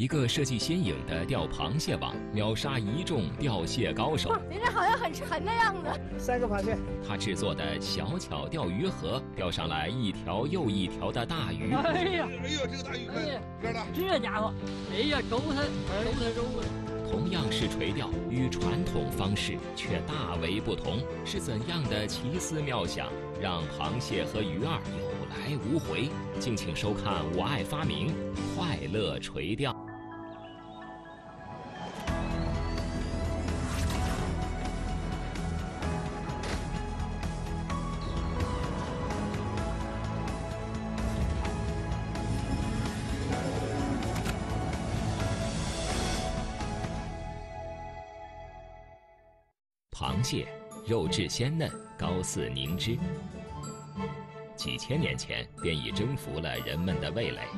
一个设计新颖的钓螃蟹网，秒杀一众钓蟹高手。 您这好像很沉的样子。 3个螃蟹。 他制作的小巧钓鱼盒，钓上来一条又一条的大鱼。 哎呀， 这个大鱼看，大， 这家伙，哎呀，周它。 同样是垂钓，与传统方式却大为不同。是怎样的奇思妙想，让螃蟹和鱼儿有来无回？敬请收看《我爱发明》，快乐垂钓。螃蟹肉质鲜嫩，膏似凝脂，几千年前便已征服了人们的味蕾。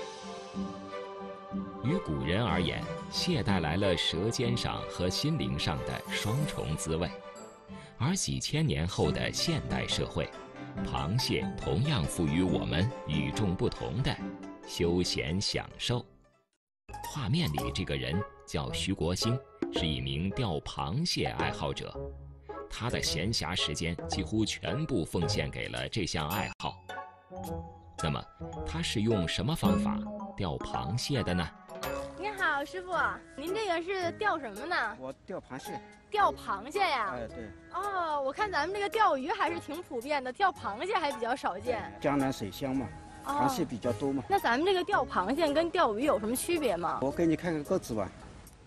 于古人而言，蟹带来了舌尖上和心灵上的双重滋味，而几千年后的现代社会，螃蟹同样赋予我们与众不同的休闲享受。画面里这个人叫徐国兴，是一名钓螃蟹爱好者，他的闲暇时间几乎全部奉献给了这项爱好。那么，他是用什么方法钓螃蟹的呢？ 您好，师傅，您这个是钓什么呢？ 我钓螃蟹。 钓螃蟹呀？ 哎，对。 哦，我看咱们这个钓鱼还是挺普遍的，钓螃蟹还比较少见。 江南水乡嘛，螃蟹比较多嘛。 那咱们这个钓螃蟹跟钓鱼有什么区别吗？ 我给你看看钩子吧。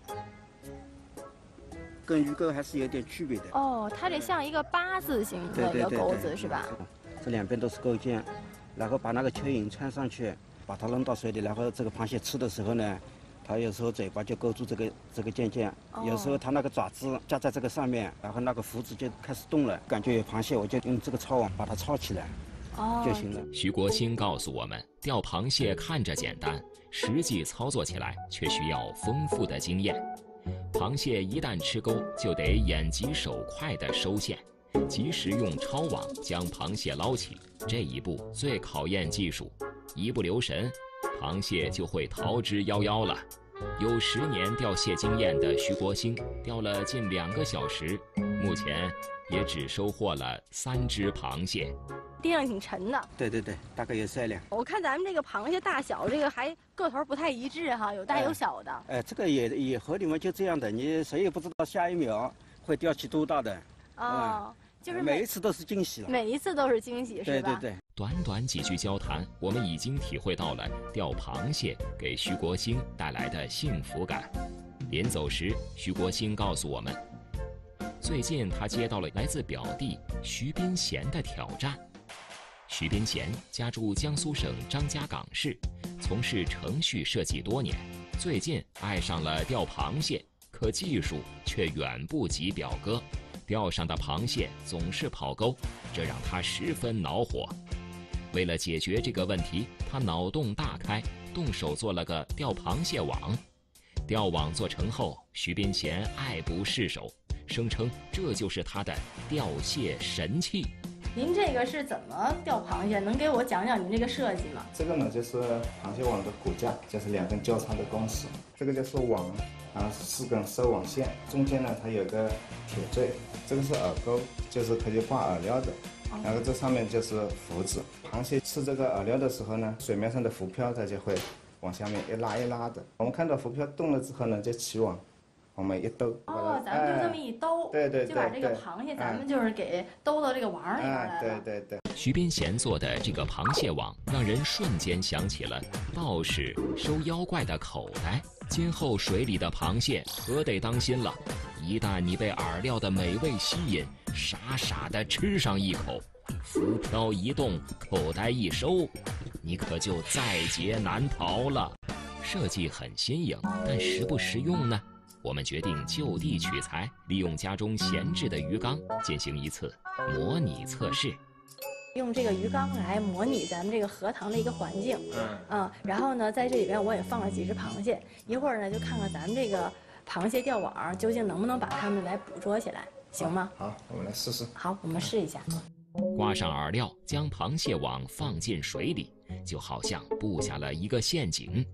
跟鱼钩还是有点区别的。 哦，它这像一个8字形的一个钩子是吧？ 这两边都是钩尖，然后把那个蚯蚓穿上去，把它扔到水里，然后这个螃蟹吃的时候呢，它有时候嘴巴就勾住这个尖尖，有时候它那个爪子夹在这个上面，然后那个胡子就开始动了，感觉有螃蟹，我就用这个抄网把它抄起来。就行了。 徐国兴告诉我们，钓螃蟹看着简单，实际操作起来却需要丰富的经验。螃蟹一旦吃钩，就得眼疾手快地收线，及时用抄网将螃蟹捞起。这一步最考验技术，一不留神，螃蟹就会逃之夭夭了。有10年钓蟹经验的徐国兴，钓了近2个小时，目前也只收获了3只螃蟹。 地上挺沉的。 对对对，大概有3两。 我看咱们这个螃蟹大小，这个还个头不太一致哈，有大有小的。 哎，这个也河里面就这样的，你谁也不知道下一秒会钓起多大的。 哦，就是每一次都是惊喜了。 每一次都是惊喜，是吧？ 对对对。 短短几句交谈，我们已经体会到了钓螃蟹给徐国兴带来的幸福感。临走时，徐国兴告诉我们，最近他接到了来自表弟徐斌贤的挑战。徐斌贤家住江苏省张家港市，从事程序设计多年，最近爱上了钓螃蟹，可技术却远不及表哥，钓上的螃蟹总是跑钩，这让他十分恼火。为了解决这个问题，他脑洞大开，动手做了个钓螃蟹网。钓网做成后，徐斌贤爱不释手，声称这就是他的钓蟹神器。 您这个是怎么钓螃蟹？能给我讲讲您这个设计吗？ 这个呢，就是螃蟹网的骨架，就是2根交叉的钢丝。这个就是网，然后4根收网线，中间呢它有个铁坠，这个是饵钩，就是可以挂饵料的。然后这上面就是浮子，螃蟹吃这个饵料的时候呢，水面上的浮漂它就会往下面一拉一拉的。我们看到浮漂动了之后呢，就起网。我们一兜， 哦，咱们就这么一兜， 对， 就把这个螃蟹咱们就是给兜到这个网里边来了。对。 徐斌贤做的这个螃蟹网，让人瞬间想起了道士收妖怪的口袋。今后水里的螃蟹可得当心了，一旦你被饵料的美味吸引，傻傻的吃上一口，浮漂一动，口袋一收，你可就在劫难逃了。设计很新颖，但实不实用呢？我们决定就地取材，利用家中闲置的鱼缸进行一次模拟测试。 用这个鱼缸来模拟咱们这个荷塘的一个环境，然后呢，在这里边我也放了几只螃蟹，一会儿呢就看看咱们这个螃蟹钓网究竟能不能把它们来捕捉起来，行吗？ 好，我们来试试。 好，我们试一下。 挂上饵料，将螃蟹网放进水里，就好像布下了一个陷阱。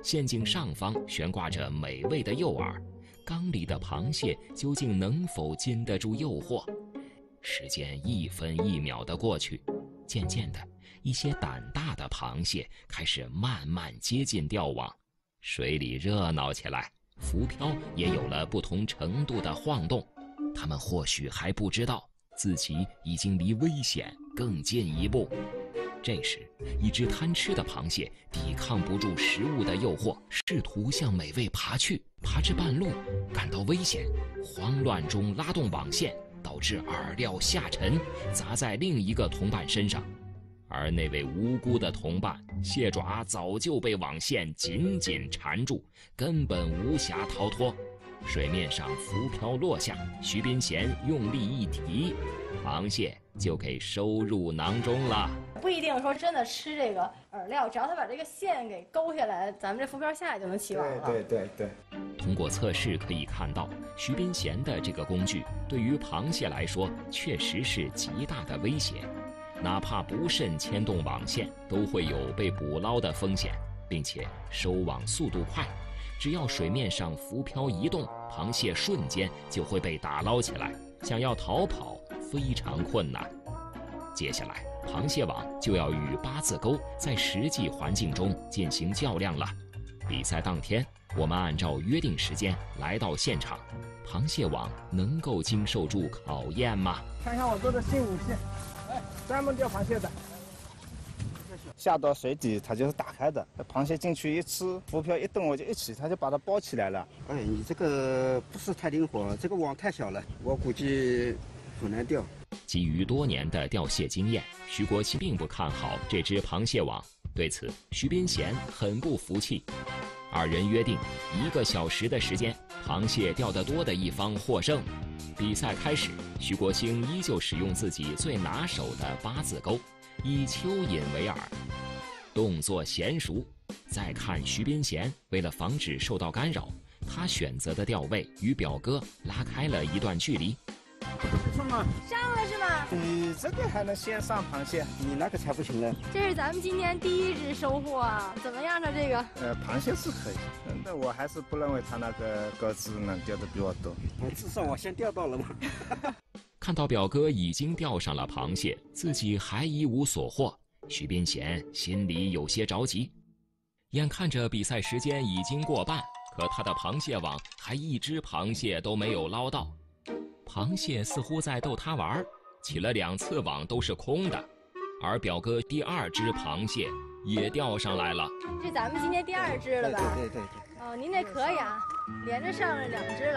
陷阱上方悬挂着美味的诱饵，缸里的螃蟹究竟能否经得住诱惑？时间1分1秒地过去，渐渐的，一些胆大的螃蟹开始慢慢接近钓网，水里热闹起来，浮漂也有了不同程度的晃动。它们或许还不知道自己已经离危险更近一步。这时，一只贪吃的螃蟹抵抗不住食物的诱惑，试图向美味爬去。爬至半路，感到危险，慌乱中拉动网线，导致饵料下沉，砸在另一个同伴身上。而那位无辜的同伴，蟹爪早就被网线紧紧缠住，根本无暇逃脱。水面上浮漂落下，徐斌贤用力一提，螃蟹就给收入囊中了。 不一定说真的吃这个饵料，只要他把这个线给勾下来，咱们这浮漂下来就能起网了。 对。 通过测试可以看到，徐斌贤的这个工具对于螃蟹来说确实是极大的威胁，哪怕不慎牵动网线，都会有被捕捞的风险，并且收网速度快。只要水面上浮漂移动，螃蟹瞬间就会被打捞起来，想要逃跑非常困难。接下来，螃蟹网就要与八字钩在实际环境中进行较量了。比赛当天，我们按照约定时间来到现场，螃蟹网能够经受住考验吗？ 看看我做的新武器，专门钓螃蟹的。 下到水底它就是打开的，螃蟹进去一吃，浮漂一动我就一起，它就把它包起来了。 哎，你这个不是太灵活，这个网太小了，我估计很难钓。 基于多年的钓蟹经验，徐国庆并不看好这只螃蟹网。对此，徐斌贤很不服气。二人约定1个小时的时间，螃蟹钓得多的一方获胜。比赛开始，徐国兴依旧使用自己最拿手的八字钩，以蚯蚓为饵，动作娴熟。再看徐斌贤，为了防止受到干扰，他选择的钓位与表哥拉开了一段距离。 上了是吗？ 你这个还能先上螃蟹？ 你那个才不行呢。 这是咱们今年第1只收获啊，怎么样呢？这个？ 螃蟹是可以，但我还是不认为他那个钩子能钓得比我多。 至少我先钓到了嘛。 看到表哥已经钓上了螃蟹，自己还一无所获，徐斌贤心里有些着急。眼看着比赛时间已经过半，可他的螃蟹网还一只螃蟹都没有捞到。螃蟹似乎在逗他玩，起了2次网都是空的，而表哥第2只螃蟹也钓上来了。 这咱们今天第2只了吧？ 对。 哦，您这可以啊，连着上了2只了。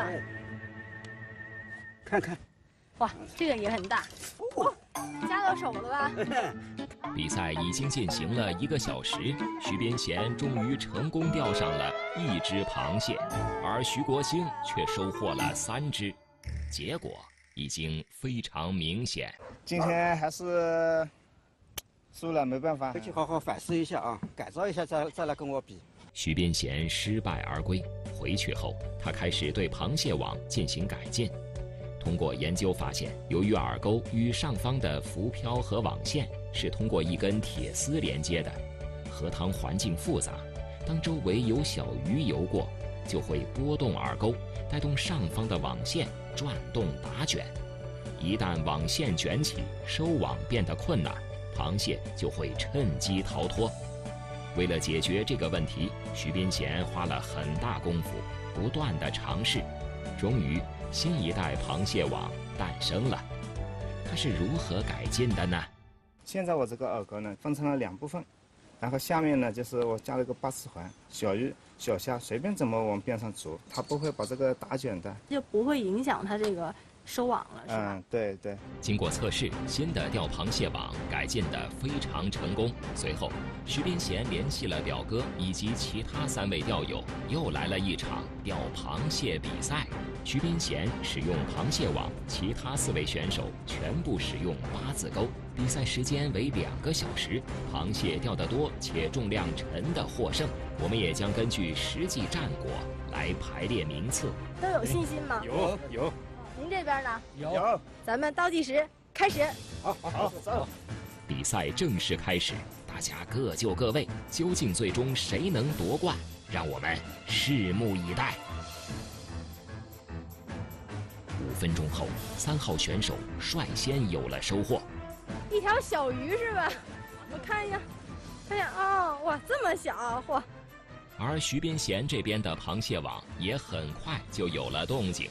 看看， 哇，这个也很大，夹到手了吧？ 比赛已经进行了1个小时，徐斌贤终于成功钓上了1只螃蟹，而徐国兴却收获了3只。结果已经非常明显， 今天还是输了，没办法。 回去好好反思一下啊，改造一下再来跟我比。 徐斌贤失败而归，回去后他开始对螃蟹网进行改进。通过研究发现，由于饵钩与上方的浮漂和网线是通过一根铁丝连接的，河塘环境复杂，当周围有小鱼游过，就会拨动饵钩，带动上方的网线转动打卷。一旦网线卷起，收网变得困难，螃蟹就会趁机逃脱。为了解决这个问题，徐斌贤花了很大功夫，不断的尝试，终于新一代螃蟹网诞生了。它是如何改进的呢？ 现在我这个饵钩呢分成了2部分，然后下面呢就是我加了个8次环，小鱼小虾随便怎么往边上捉，它不会把这个打卷的， 就不会影响它这个收网了，是吧？ 对。 经过测试，新的钓螃蟹网改进得非常成功。随后，徐斌贤联系了表哥以及其他3位钓友，又来了一场钓螃蟹比赛。徐斌贤使用螃蟹网，其他4位选手全部使用8字钩。比赛时间为2个小时，螃蟹钓得多且重量沉的获胜。我们也将根据实际战果来排列名次。 都有信心吗？ 有。 您这边呢？ 有。 咱们倒计时开始。 好，走。 比赛正式开始，大家各就各位，究竟最终谁能夺冠， 让我们拭目以待。5分钟后，3号选手率先有了收获。 一条小鱼是吧？我看一下，看一下哦，哇，这么小，嚯！ 而徐边贤这边的螃蟹网也很快就有了动静。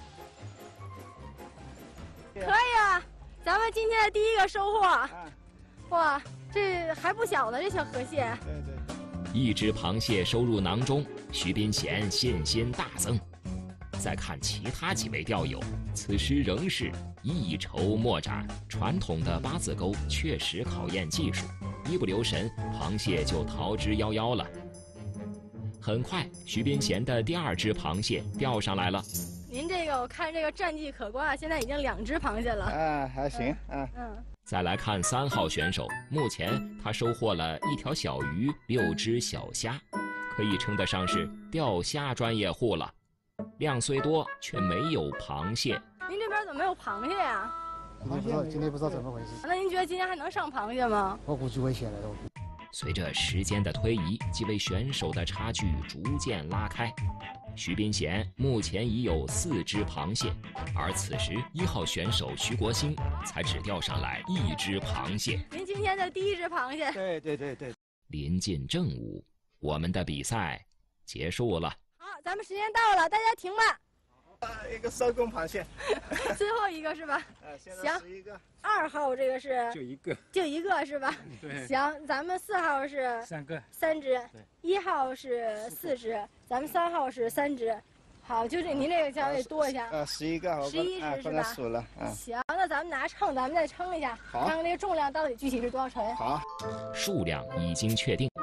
可以啊，咱们今天的第一个收获。哇，这还不小呢，这小河蟹。 对。1只螃蟹收入囊中，徐边贤信心大增。再看其他几位钓友，此时仍是一筹莫展。传统的八字钩确实考验技术，一不留神，螃蟹就逃之夭夭了。很快，徐边贤的第2只螃蟹钓上来了。 您这个我看这个战绩可观啊，现在已经2只螃蟹了。 还行再来看3号选手，目前他收获了1条小鱼、6只小虾，可以称得上是钓虾专业户了。量虽多，却没有螃蟹。 您这边怎么没有螃蟹呀？ 今天不知道怎么回事。 那您觉得今天还能上螃蟹吗？ 我估计危险了都。 随着时间的推移，几位选手的差距逐渐拉开。徐边贤目前已有4只螃蟹，而此时1号选手徐国兴才只钓上来1只螃蟹。 您今天的第1只螃蟹。 对。 临近正午，我们的比赛结束了。 好，咱们时间到了，大家停吧。 一个收工螃蟹， 最后一个是吧？行，2号这个是就一个是吧？ 对。 行，咱们4号是3只，1号是4只，咱们3号是3只。好，就这您这个稍微多一下。 11个 ，11只是吧？ 数了。 行，那咱们拿秤，咱们再称一下，看看这个重量到底具体是多少沉。 好， 数量已经确定。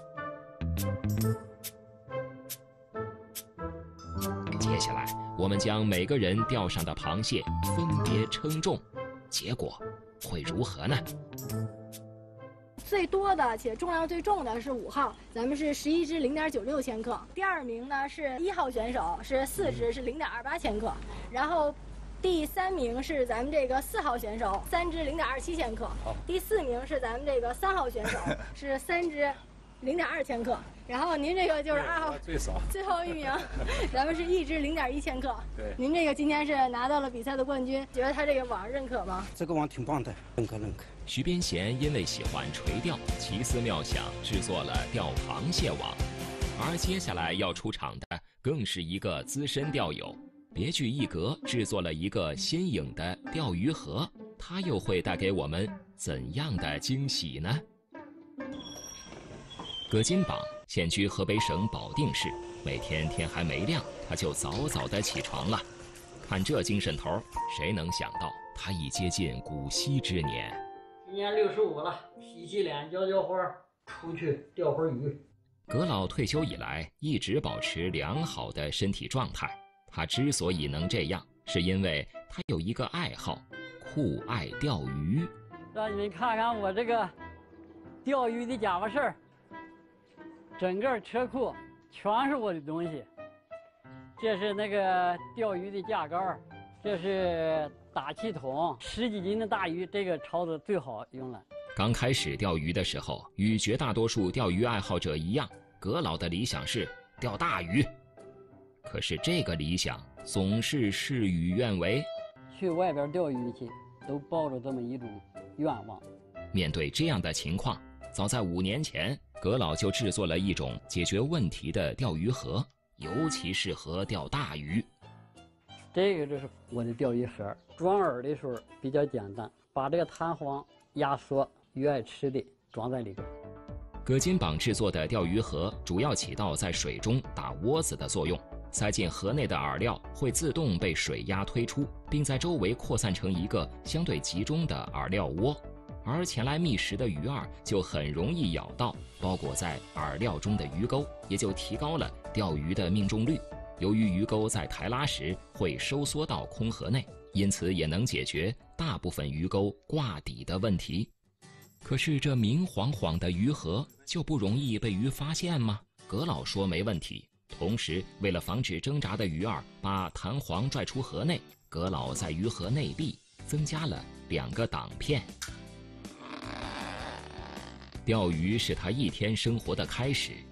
接下来，我们将每个人钓上的螃蟹分别称重，结果会如何呢？ 最多的且重量最重的是5号，咱们是11只0.96千克。第2名呢是1号选手，是4只是0.28千克。然后第3名是咱们这个4号选手，3只0.27千克。第4名是咱们这个3号选手，是3只0.2千克。然后您这个就是2号最少， 最后1名，咱们是1只0.1千克。 对， 您这个今天是拿到了比赛的冠军，觉得他这个网认可吗？ 这个网挺棒的，认可。 徐边贤因为喜欢垂钓，奇思妙想制作了钓螃蟹网，而接下来要出场的更是一个资深钓友，别具一格制作了一个新颖的钓鱼盒，他又会带给我们怎样的惊喜呢？葛金榜现居河北省保定市，每天天还没亮，他就早早的起床了。看这精神头，谁能想到他已接近古稀之年。 今年65了，洗洗脸，浇浇花，出去钓会儿鱼。 葛老退休以来一直保持良好的身体状态。他之所以能这样，是因为他有一个爱好，酷爱钓鱼。 让你们看看我这个钓鱼的家伙事儿，整个车库全是我的东西。这是那个钓鱼的架竿，这是打气筒，10几斤的大鱼，这个抄的最好用了。 刚开始钓鱼的时候，与绝大多数钓鱼爱好者一样，葛老的理想是钓大鱼。可是这个理想总是事与愿违。 去外边钓鱼去，都抱着这么一种愿望。 面对这样的情况，早在5年前，葛老就制作了一种解决问题的钓鱼盒，尤其适合钓大鱼。 这个就是我的钓鱼盒，装饵的时候比较简单，把这个弹簧压缩鱼爱吃的装在里边。 葛金榜制作的钓鱼盒主要起到在水中打窝子的作用，塞进盒内的饵料会自动被水压推出，并在周围扩散成一个相对集中的饵料窝，而前来觅食的鱼儿就很容易咬到包裹在饵料中的鱼钩，也就提高了钓鱼的命中率。由于鱼钩在抬拉时会收缩到空盒内，因此也能解决大部分鱼钩挂底的问题。可是这明晃晃的鱼盒就不容易被鱼发现吗？葛老说没问题。同时，为了防止挣扎的鱼儿把弹簧拽出盒内，葛老在鱼盒内壁增加了2个挡片。钓鱼是他一天生活的开始，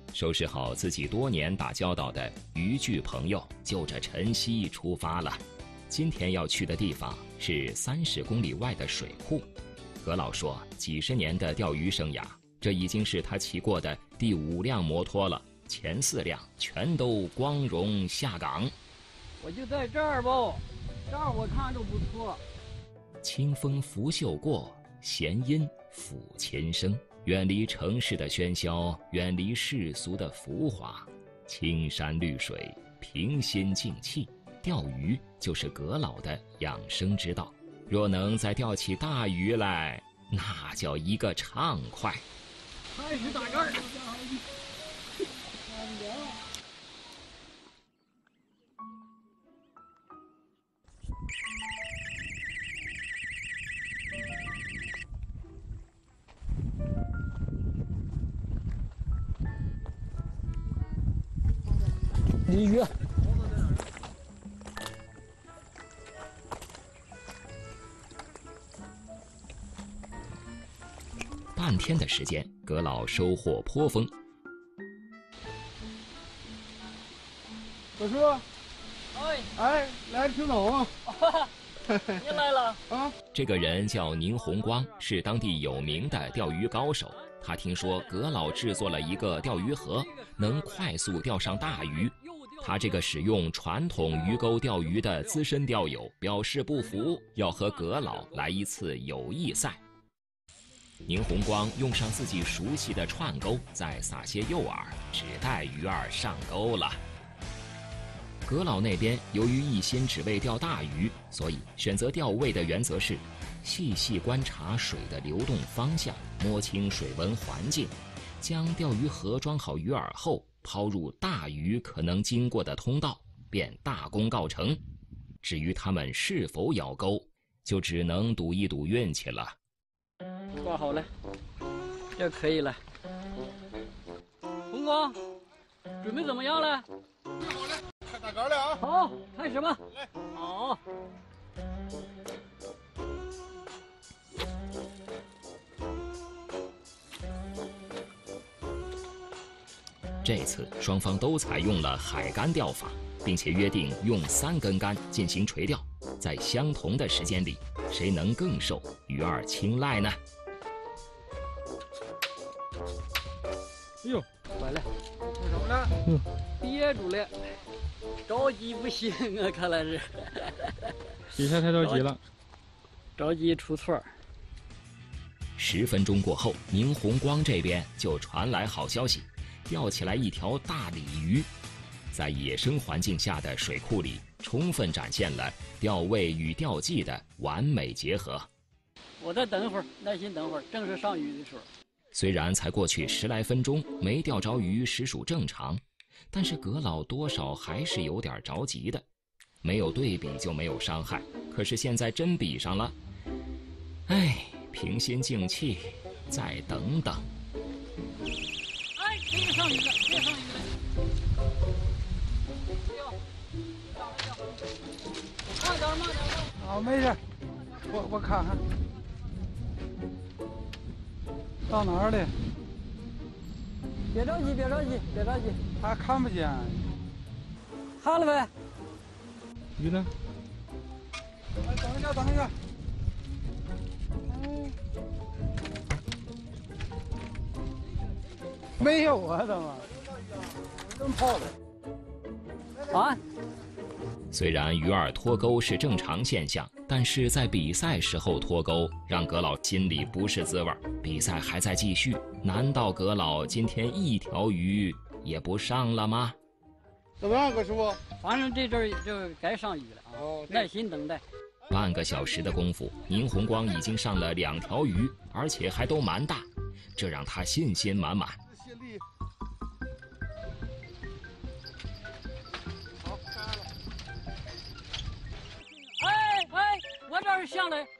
收拾好自己多年打交道的渔具朋友，就着晨曦出发了。今天要去的地方是30公里外的水库。葛老说，几十年的钓鱼生涯，这已经是他骑过的第5辆摩托了，前4辆全都光荣下岗。 我就在这儿吧，这儿我看着不错。 清风拂袖过，弦音抚琴声。远离城市的喧嚣，远离世俗的浮华，青山绿水，平心静气。钓鱼就是葛老的养生之道。若能再钓起大鱼来，那叫一个畅快。 开始打竿。鲤鱼。 半天的时间，葛老收获颇丰。 大叔，来听懂啊！ 您来了啊！ 这个人叫宁红光，是当地有名的钓鱼高手。他听说葛老制作了一个钓鱼盒，能快速钓上大鱼。他这个使用传统鱼钩钓鱼的资深钓友表示不服，要和葛老来一次友谊赛。宁红光用上自己熟悉的串钩，再撒些诱饵，只待鱼儿上钩了。葛老那边由于一心只为钓大鱼，所以选择钓位的原则是细细观察水的流动方向，摸清水文环境，将钓鱼盒装好鱼饵后抛入大鱼可能经过的通道，便大功告成。至于他们是否咬钩，就只能赌一赌运气了。 挂好了，这可以了。红光，准备怎么样了？ 准备好了，开打竿了啊！ 好，开始吧。 来， 好。 这次双方都采用了海竿钓法，并且约定用3根竿进行垂钓，在相同的时间里，谁能更受鱼儿青睐呢？ 哎呦， 完了， 做什么呢？ 憋住了，着急不行啊，看来是。 比赛太着急了， 着急出错。 10分钟过后，宁红光这边就传来好消息，钓起来一条大鲤鱼。在野生环境下的水库里，充分展现了钓位与钓技的完美结合。 我再等会儿，耐心等会儿，正是上鱼的时候。 虽然才过去10来分钟，没钓着鱼实属正常，但是葛老多少还是有点着急的。没有对比就没有伤害，可是现在真比上了。哎，平心静气，再等等。 哎，这个上鱼了，这个上鱼了。慢点，慢点。 啊，没事，我看看。到哪儿了？ 别着急，别着急，别着急， 他看不见。 看了呗。 鱼呢？哎，等一下，等一下。没有啊，怎么？真泡的。 啊？ 虽然鱼儿脱钩是正常现象，但是在比赛时候脱钩，让葛老心里不是滋味。比赛还在继续，难道葛老今天一条鱼也不上了吗？ 怎么样，葛师傅？ 反正这阵儿就该上鱼了啊！耐心等待。 半个小时的功夫，宁红光已经上了2条鱼，而且还都蛮大，这让他信心满满。 我这儿下来，哎，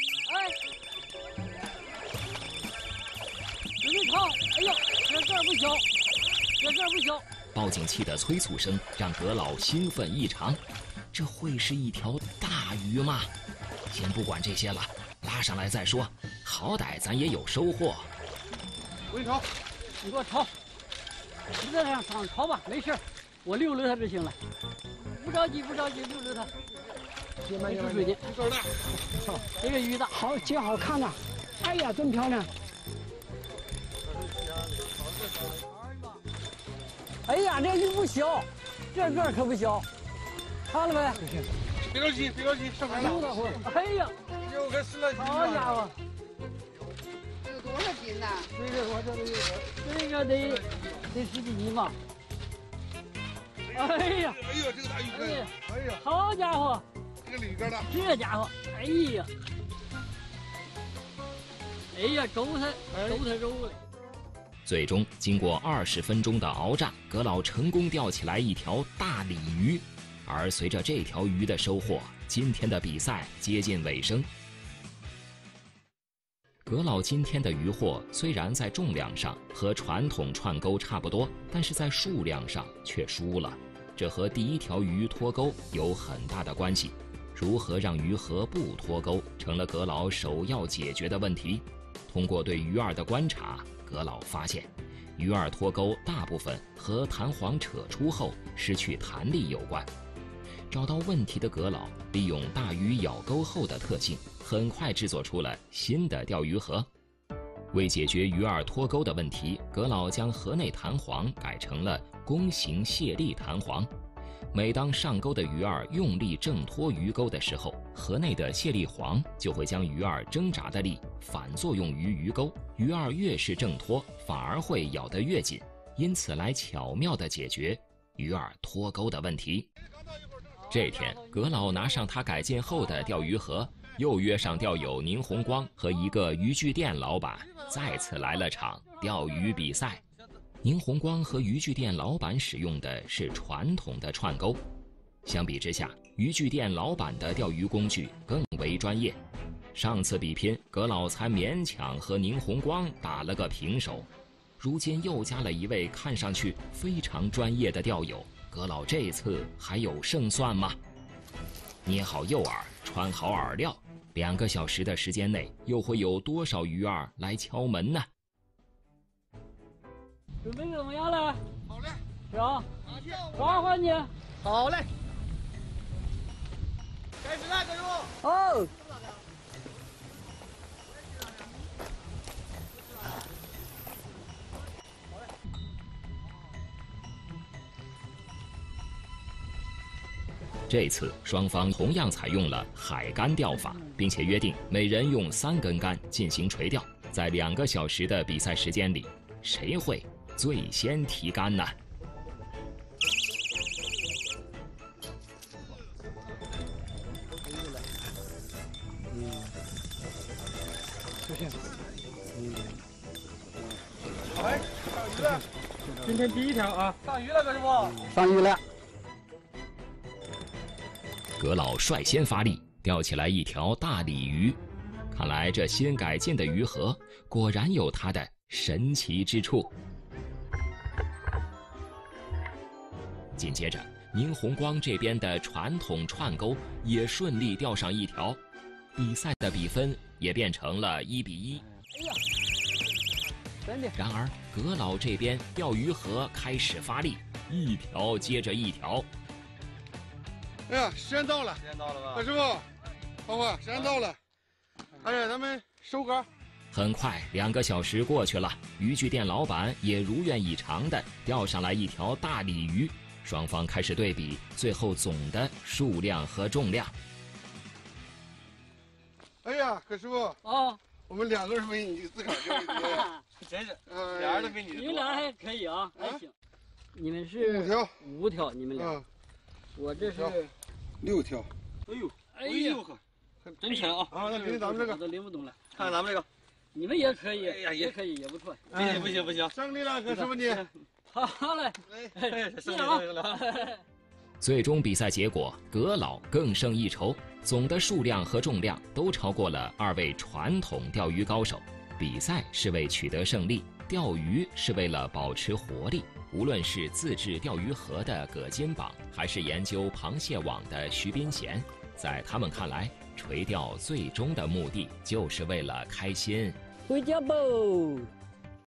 准备跑！哎呦，这个儿不小，这个儿不小。 报警器的催促声让葛老兴奋异常，这会是一条大鱼吗？先不管这些了，拉上来再说，好歹咱也有收获。 我给你抄， 你给我抄。 你在上抄吧，没事，我溜溜它就行了。不着急，不着急，溜溜它。没出水的，这个鱼大， 好接好看呐！哎呀，真漂亮！哎呀，这鱼不小，这个可不小，看了没？ 别着急，别着急，上来了。 哎呀， 有个10来斤。 好家伙！ 有多少斤呢？ 这个得10几斤吧。哎呀！ 哎呀，这个大鱼竿！哎呀， 好家伙！ 这个鲤鱼竿大。 这家伙，哎呀！哎呀，勾它肉了。 最终，经过20分钟的鏖战，葛老成功钓起来一条大鲤鱼。而随着这条鱼的收获，今天的比赛接近尾声。葛老今天的渔获虽然在重量上和传统串钩差不多，但是在数量上却输了。这和第一条鱼脱钩有很大的关系。如何让鱼饸不脱钩，成了葛老首要解决的问题。通过对鱼饵的观察，葛老发现，鱼饵脱钩大部分和弹簧扯出后失去弹力有关。找到问题的葛老利用大鱼咬钩后的特性，很快制作出了新的钓鱼盒。为解决鱼饵脱钩的问题，葛老将盒内弹簧改成了弓形卸力弹簧。每当上钩的鱼饵用力挣脱鱼钩的时候，盒内的卸力簧就会将鱼饵挣扎的力反作用于鱼钩，鱼饵越是挣脱，反而会咬得越紧，因此来巧妙地解决鱼饵脱钩的问题。这天，葛老拿上他改进后的钓鱼盒，又约上钓友宁红光和一个渔具店老板，再次来了场钓鱼比赛。宁红光和渔具店老板使用的是传统的串钩，相比之下，渔具店老板的钓鱼工具更为专业。上次比拼，葛老才勉强和宁红光打了个平手，如今又加了一位看上去非常专业的钓友，葛老这次还有胜算吗？捏好诱饵，穿好饵料，2个小时的时间内，又会有多少鱼饵来敲门呢？ 准备怎么样了？ 好嘞。 行，划划你。 好嘞。 开始了，各位。 哦。 这次双方同样采用了海竿钓法，并且约定每人用3根竿进行垂钓。在2个小时的比赛时间里，谁会最先提竿呢？ 哎，上鱼了！ 今天第一条啊， 上鱼了，葛师傅。 上鱼了。 葛老率先发力，钓起来一条大鲤鱼。看来这新改进的鱼盒果然有它的神奇之处。紧接着，宁红光这边的传统串钩也顺利钓上一条，比赛的比分也变成了1比1。 哎呀，真的。 然而，葛老这边钓鱼盒开始发力，一条接着一条。 哎呀，时间到了，吧？葛师傅，欢欢，时间到了。哎呀，咱们收竿。 很快，2个小时过去了，渔具店老板也如愿以偿地钓上来一条大鲤鱼。双方开始对比最后总的数量和重量。 哎呀，葛师傅啊， 我们2个人比你自个儿就多呀， 真是，2人都比你多。 你们俩还可以啊，还行。你们是5条，你们俩。我这是 6条。 哎呦， 哎呦， 真沉啊！ 啊，那领咱们这个， 我都领不动了。 看看咱们这个， 你们也可以， 哎呀， 也可以，也不错。 不行， 胜利了，葛师傅你。 好嘞， 胜利了。 最终比赛结果，葛老更胜一筹，总的数量和重量都超过了2位传统钓鱼高手。比赛是为取得胜利，钓鱼是为了保持活力。无论是自制钓鱼盒的葛金榜，还是研究螃蟹网的徐斌贤，在他们看来，垂钓最终的目的就是为了开心。 回家吧。